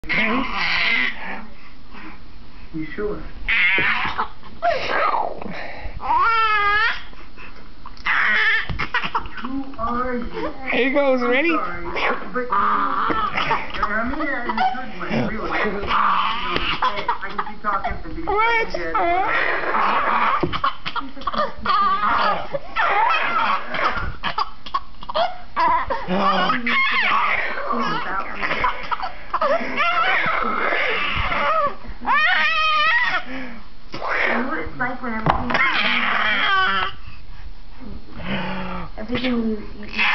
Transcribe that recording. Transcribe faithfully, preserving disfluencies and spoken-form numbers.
You sure? Who are you? Here he goes, ready? Sorry, but I mean that in a good way, really. You know, I can keep talking and be What? dead. What it's like when everything, everything you, you